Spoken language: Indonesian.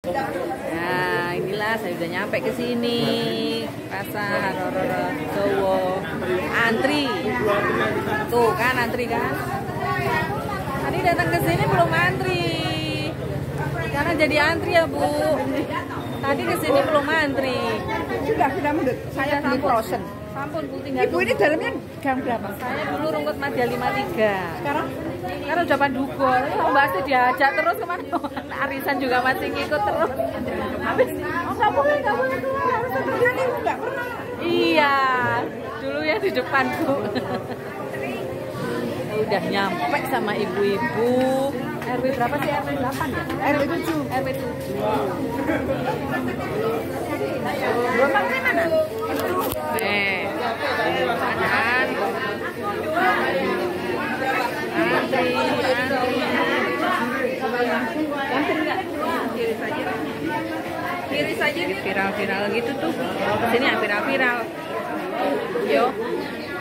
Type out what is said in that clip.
Nah, inilah saya udah nyampe ke sini. Pasar Jawa. Antri. Tuh kan antri kan? Tadi datang ke sini belum antri. Jangan jadi antri ya, Bu. Tadi ke sini belum antri. Sudah mundur. Saya beli frozen. Sampun, Bu, tinggal Ibu ini dalamnya gang berapa? saya dulu Rungkut Madya 53. Sekarang? Sekarang udah Pandugo. Kalau Mbak Asti diajak terus kemana? Arisan juga masih ngikut terus. Habis, Nggak boleh keluar. Harus kerja nih, nggak pernah. iya, dulu ya di depan, Bu. Udah nyampe sama ibu-ibu. RW berapa sih? RW 8 ya? RW 7. RW 7. Gelombang ini mana? Kanan. Antri. Kiri saja. Viral-viral gitu tuh. Sini ya viral-viral. Yo.